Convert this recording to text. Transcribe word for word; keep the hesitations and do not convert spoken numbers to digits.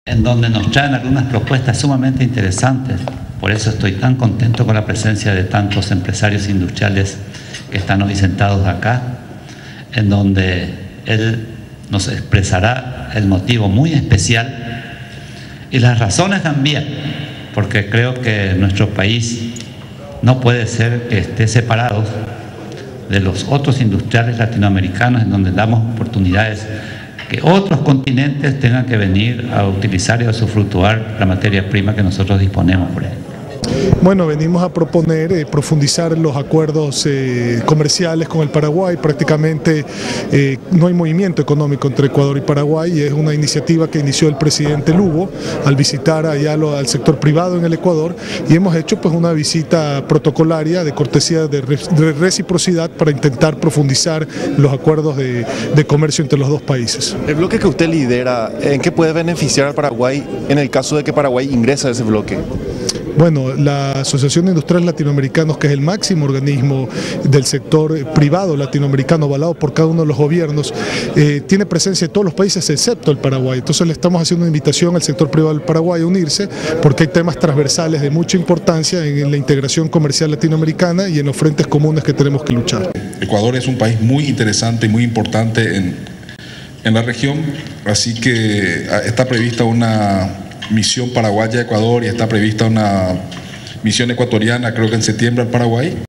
en donde nos traen algunas propuestas sumamente interesantes. Por eso estoy tan contento con la presencia de tantos empresarios industriales que están hoy sentados acá, en donde él nos expresará el motivo muy especial y las razones también, porque creo que nuestro país no puede ser que esté separado de los otros industriales latinoamericanos, en donde damos oportunidades que otros continentes tengan que venir a utilizar y a usufructuar la materia prima que nosotros disponemos por ahí. Bueno, venimos a proponer eh, profundizar los acuerdos eh, comerciales con el Paraguay. Prácticamente eh, no hay movimiento económico entre Ecuador y Paraguay, y es una iniciativa que inició el presidente Lugo al visitar allá lo, al sector privado en el Ecuador, y hemos hecho pues una visita protocolaria de cortesía de, re, de reciprocidad para intentar profundizar los acuerdos de, de comercio entre los dos países. El bloque que usted lidera, ¿en qué puede beneficiar al Paraguay en el caso de que Paraguay ingrese a ese bloque? Bueno, la Asociación de Industriales Latinoamericanos, que es el máximo organismo del sector privado latinoamericano avalado por cada uno de los gobiernos, eh, tiene presencia en todos los países excepto el Paraguay. Entonces le estamos haciendo una invitación al sector privado del Paraguay a unirse, porque hay temas transversales de mucha importancia en la integración comercial latinoamericana y en los frentes comunes que tenemos que luchar. Ecuador es un país muy interesante y muy importante en, en la región, así que está prevista una misión paraguaya a Ecuador y está prevista una misión ecuatoriana, creo que en septiembre al Paraguay.